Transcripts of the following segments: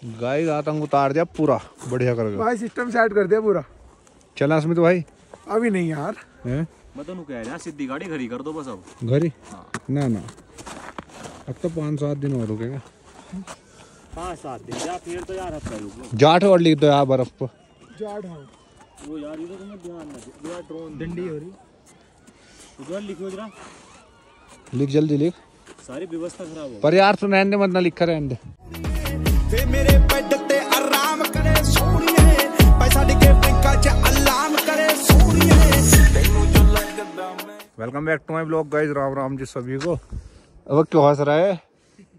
Guys आतंक उतार दिया पूरा बढ़िया करके भाई, सिस्टम सेट कर दिया पूरा। चला स्मित भाई अभी नहीं यार, हैं मैं तो कह रहा सीधी गाड़ी खड़ी कर दो बस अब। घरी ना ना अब तो 5-7 दिन और रुकेगा। 5-7 दिन या फिर तो यार हफ्ता रुक लो। जाट और लिख दो यार बर्फ पर जाट। हाँ वो यार ये तो तुम्हें ध्यान ना दे यार, ड्रोन डंडी हो रही। उधर लिखो जरा, लिख जल्दी लिख। सारी व्यवस्था खराब हो। पर यार तू रहने दे, मत ना लिखा रहने दे। वे मेरे बेड ते आराम करे सोनिए, पैसा दिखे पिंका च अलार्म करे सोनिए, तेनू जो लगदा मैं। Welcome back to my blog guys, Ram Ram ji सभी को। अब क्यों हंस रहा है?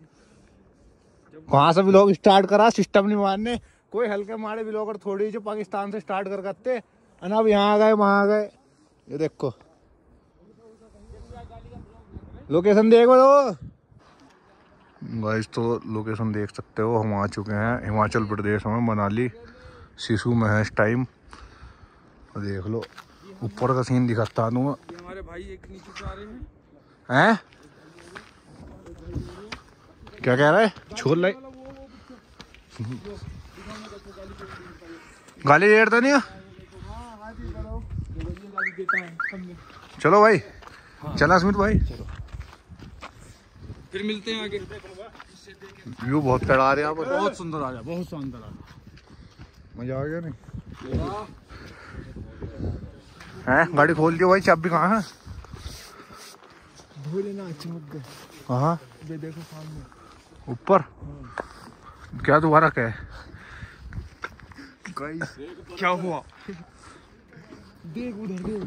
कहाँ से ब्लॉग स्टार्ट करा, सिस्टम नहीं मानने। कोई हल्के मारे ब्लॉगर थोड़ी जो पाकिस्तान से स्टार्ट कर करते अब यहाँ आ गए वहाँ आ गए। ये देखो लोकेशन देखो गाइस, तो लोकेशन देख सकते हो। हम आ चुके हैं हिमाचल प्रदेश में, मनाली सिसु में है इस टाइम। देख लो ऊपर का सीन दिखाता हूँ। हमारे भाई एक नीचे जा रहे हैं, क्या कह रहा है? छोड़ लाई गाली देर तो नहीं है? चलो भाई, चला स्मित भाई, फिर मिलते हैं आगे। व्यू बहुत चढ़ा रहे हैं आप। बहुत सुंदर आ गया, बहुत सुंदर आ गया। मजा आ गया नहीं है? गाड़ी खोल दियो भाई, चाबी कहाँ है? भूले ना चमक गए। कहाँ? ये देखो सामने ऊपर। क्या दोबारा क्या है? क्या हुआ? देख उधर देख।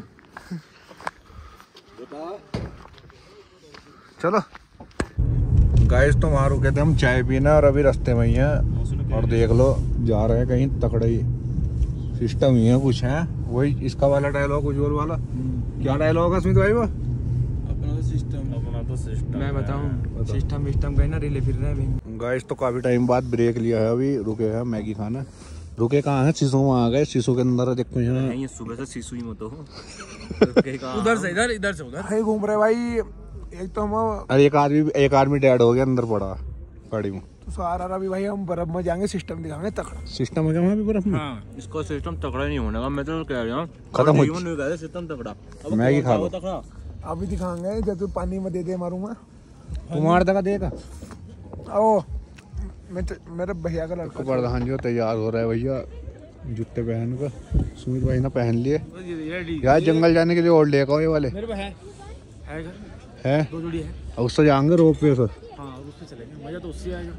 चलो गाइस, तो वहाँ रुके थे हम चाय पीने और अभी रास्ते में ही हैं। और देख लो जा रहे हैं कहीं तकड़े ही सिस्टम ही है कुछ है। वही इसका वाला डायलॉग, उज्जवल वाला। क्या डायलॉग है स्मित भाई वो? अपना तो सिस्टम मैं बताऊं, सिस्टम कहीं ना रिले फिर रहे हैं। गाइस तो काफी टाइम बाद ब्रेक लिया है, अभी रुके हैं मैगी खाना। रुके कहाँ है? सिसु में आ गए। सिसु के अंदर देखो यहाँ ये सुबह से सिसु ही मत हो। उधर से इधर, इधर से उधर भाई घूम रहे भाई। एक तो हम अरे एक आदमी डेड हो गया अंदर पड़ा गाड़ी में। तो सारा अभी भाई हम बर्फ में जाएंगे, सिस्टम दिखाएंगे तकड़ा। सिस्टम है क्या वहाँ पे बर्फ में? हाँ, इसका सिस्टम तगड़ा नहीं होने का, मैं तो कह रहा हूँ खत्म हो सिस्टम तगड़ा। मैगी खा लो। अभी दिखाएंगे जब तू पानी में दे दे मारूंगा। कुमार दगा देगा। ओ मेरे भैया का लड़का प्रधान जी तैयार हो रहा है भैया, जूते पहन कर। सुमित भाई ने पहन लिए यार। जंगल जाने के लिए और लेकर ये वाले मेरे पे है है। 2 जोड़ी है। और उससे जाएंगे रोप पे से। हाँ उससे चलेंगे, मजा तो उससे आएगा।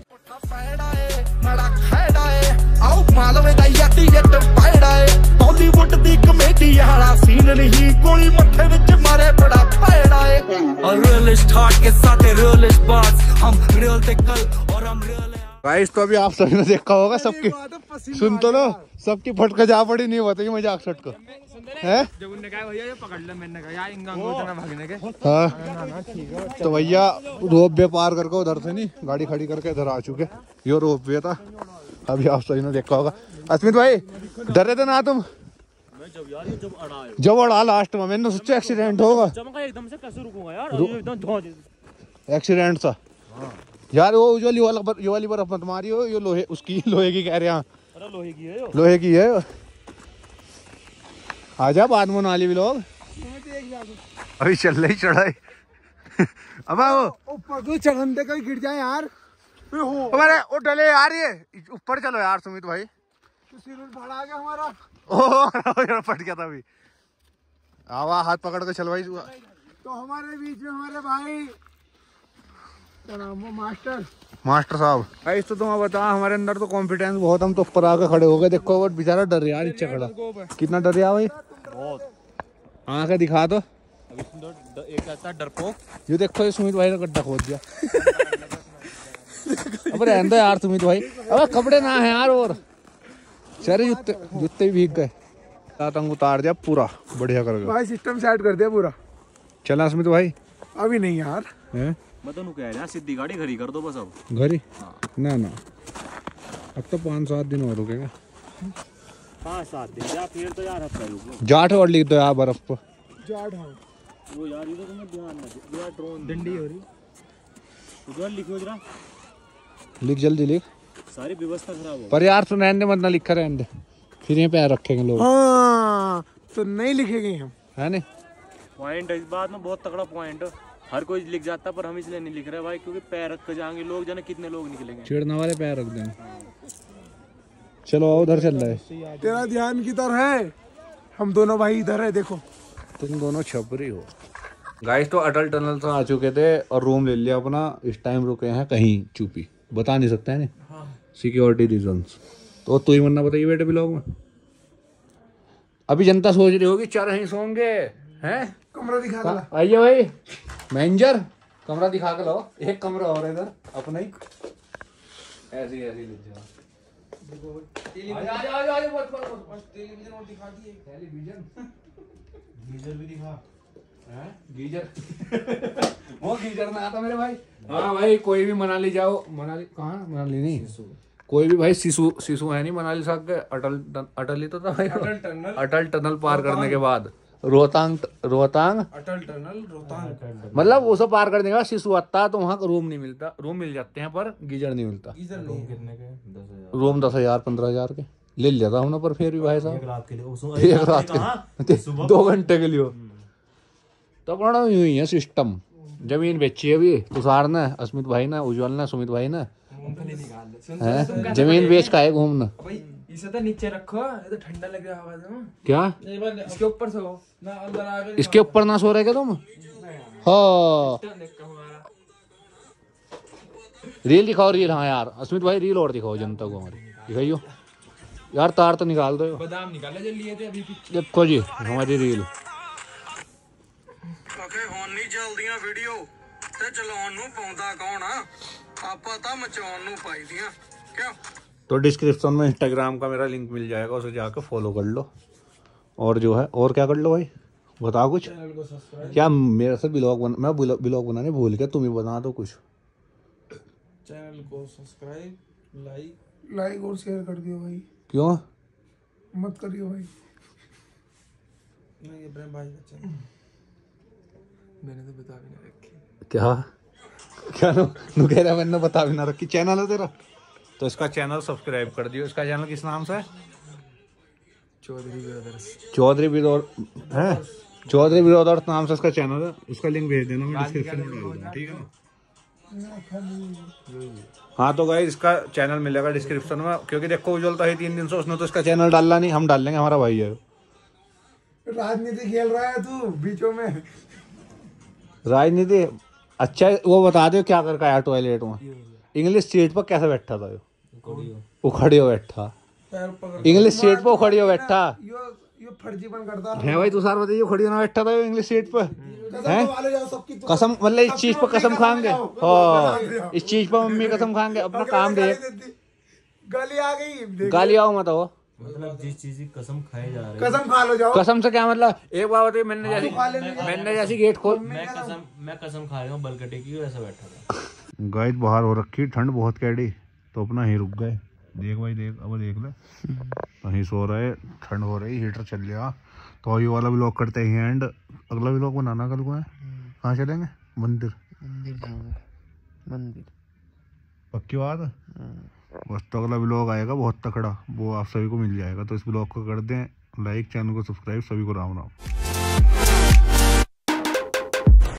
आओ मालवे दा यट्टी जट पैड़ा है, बॉलीवुड दी कमेडी वाला सीन नहीं, गोली मत्थे विच मारे बड़ा पैड़ा है। और रियलिस्ट हार्ट के साथ रियलिस्ट बात, हम रियल थे कल और हम रियल। गाइस तो अभी आप सभी ने देखा होगा, सबकी सुन तो लो, सबकी फटका जा पड़ी नहीं बताइए मजाक सट को है। जब उन्होंने कहा भैया ये पकड़ ले, मैंने कहा यार इंगा भागने के। हाँ तो भैया रोप वे पार करके उधर से नहीं गाड़ी खड़ी करके इधर आ चुके। यो रोप वे था, अभी आप सभी ने देखा होगा। अस्मित भाई डर रहे थे ना तुम? जब अड़ा लास्ट में मैंने सोचा एक्सीडेंट होगा, एकदम से कैसे रुकूंगा यार, एक्सीडेंट सा यार। वो उज्जवल ये वाली बर्फ मत मारी हो, ये लोहे उसकी लोहे की कह रहे हैं। अरे लोहे की है, लोहे की है। आजा बाद में नाली भी लोग अभी चल रही चढ़ाई। अब वो ऊपर तो चढ़ने का गिर जाए यार। हमारे वो डले यार, ये ऊपर चलो यार सुमित भाई। तो सिर भाड़ा आ गया हमारा। ओह फट गया था अभी। आवा हाथ पकड़ के चल भाई। तो हमारे बीच में हमारे भाई मास्टर साहब। भाई तो तुम्हें बता, हमारे अंदर तो कॉन्फिडेंस बहुत, हम तो ऊपर आके खड़े हो गए। देखो वो बेचारा डर यार नीचे खड़ा, कितना डर यार भाई। बहुत आंखें दिखा दो। एक ऐसा डरपोक, ये देखो ये सुमित भाई ने गड्ढा खोद दिया। अब रहने दो यार सुमित भाई, अब कपड़े ना है यार। और सारे जूते भी भीग गए। आतंक उतार दिया पूरा बढ़िया करके भाई, सिस्टम सेट कर दिया पूरा। चला सुमित भाई अभी नहीं यार, है? मैं तो कह रहा सीधी गाड़ी खड़ी कर दो बस अब। घरी ना ना अब तो 5-7 दिन और रुकेगा। 5-7 दिन या फिर तो यार हफ्ता रुक लो। जाट और लिख दो यार बर्फ पर। जाट। हाँ वो यार ये तो तुम्हें ध्यान ना दे यार, ड्रोन डंडी हो रही। उधर लिखो जरा, लिख जल्दी लिख। सारी व्यवस्था खराब हो। पर यार सुनैन ने मतलब लिखा रहने फिर ये पैर रखेंगे लोग। हाँ तो नहीं लिखेंगे हम, है नहीं? पॉइंट इस बात में बहुत तगड़ा पॉइंट, हर कोई लिख जाता पर हम इसलिए नहीं लिख रहे भाई क्योंकि पैर रख कर जाएंगे लोग, जाने कितने लोग निकलेंगे। चिड़ने वाले पैर रख देंगे। चलो उधर चल रहा है। तेरा ध्यान किधर है? हम दोनों भाई इधर है, देखो तुम दोनों छपरी हो। गाइस तो अटल टनल से आ चुके थे और रूम ले लिया अपना। इस टाइम रुके हैं कहीं चुपी, बता नहीं सकते हैं ना, सिक्योरिटी रीजंस। तो तू ही मरना बताइए बेटे ब्लॉग में। अभी जनता सोच रही होगी चार ही सोंगे हैं। कमरा दिखा दो। आइए भाई मैनेजर, कमरा दिखा के लाओ। एक कमरा और इधर अपना ही, ऐसे ही ले जाओ। टेलीविजन और दिखा दिए। टेलीविजन गीजर भी दिखा। गीजर वो गीजर ना आता मेरे भाई। हाँ भाई कोई भी मनाली जाओ, मनाली कहाँ, मनाली नहीं, कोई भी भाई सिसु है नहीं मनाली साहब के। अटल ही तो था भाई। अटल टनल पार करने के बाद रोहतांग अटल टनल रोहतांग, मतलब वो सब पार करने के बाद सिसु आता है तो वहाँ का रूम नहीं मिलता। रूम मिल जाते हैं पर गीजर नहीं मिलता। रूम 10,000 15,000 के ले लिया था हमने, पर फिर भी भाई साहब एक रात के 2 घंटे के लिए। तो बड़ा यूं है सिस्टम। जमीन बेची है अभी तुषार ने, अस्मित भाई ने, उज्जवल ने, सुमित भाई ने। जमीन बेच का है घूमना। इसे तो नीचे रखो, ये तो ठंडा लग रहा है। क्या इसके ऊपर सो ना, अंदर आ गए। इसके ऊपर ना सो रहे क्या तुम? हाँ रील दिखाओ, रील। हाँ यार अस्मित भाई रील और दिखाओ जनता को हमारी, दिखाइयो यार। तार तो निकाल दो, बादाम निकाले जो लिए थे अभी। देखो जी हमारी रील। नहीं चलदियां वीडियो ते चलाउण नूं पाउंदा कौन आ? आपां तां मचाउण नूं पाई दियां क्यों? तो डिस्क्रिप्शन में इंस्टाग्राम का मेरा लिंक मिल जाएगा, उसे जाकर फॉलो कर लो। और जो है और क्या कर लो भाई, बताओ कुछ। क्या मेरे से मैं ब्लॉग बनाने भूल गया, तुम ही बता दो कुछ। चैनल को सब्सक्राइब, लाइक और शेयर कर दियो भाई। क्यों मत करियो भाई। नहीं इब्राहिम भाई का चैनल मैंने तो बता भी ना रखी। क्या नु कह रहा मैंने बता भी ना रखी। चैनल है तेरा तो इसका चैनल सब्सक्राइब कर दियो। इसका चैनल किस नाम से है? चौधरी ब्रदर्स नाम से इसका चैनल है। उसका लिंक भेज देना, मैं डिस्क्रिप्शन में डाल दूंगा, ठीक है ना। हाँ तो गाइस इसका चैनल मिलेगा डिस्क्रिप्शन में, क्योंकि देखो उज्जवल तो है 3 दिन से, उसने तो इसका चैनल डाला नहीं, हम डाल लेंगे, हमारा भाई है। राजनीति खेल रहा है तू बीचों में। राजनीति अच्छा वो बता दो क्या कर आया टॉयलेट में। इंग्लिश सीट पर कैसे बैठा था? वो खड़े हो बैठा इंग्लिश सीट पर, खड़ी हो बैठा यो फर्जीपन करता है भाई। तुषार बताइए खड़ी होना बैठा था इंग्लिश सीट पर है। कसम मतलब इस चीज पर कसम खाएंगे। हाँ इस चीज पर मम्मी कसम खाएंगे। अपना काम दे, गाली आ गई, गाली आओ मत हो। मतलब जिस चीज की कसम खाए जा रहे, कसम खा लो जाओ। कसम से क्या मतलब? एक बार बताइए, मैंने जैसी गेट खोल, मैं कसम खा रहा हूँ बलकटे की, ऐसा बैठा था। गाइस बाहर हो रखी ठंड बहुत कैडी, तो अपना ही रुक गए। देख भाई देख, अब देख ले कहीं सो रहे, ठंड हो रही, हीटर चल गया। तो ये वाला व्लॉग करते हैं एंड। अगला व्लॉग बनाना कल को है। कहाँ चलेंगे? मंदिर जाऊंगा। मंदिर पक्की बात है। बस तो अगला व्लॉग आएगा बहुत तकड़ा, वो आप सभी को मिल जाएगा। तो इस व्लॉग को कर दें लाइक, चैनल को सब्सक्राइब। सभी को राम राम।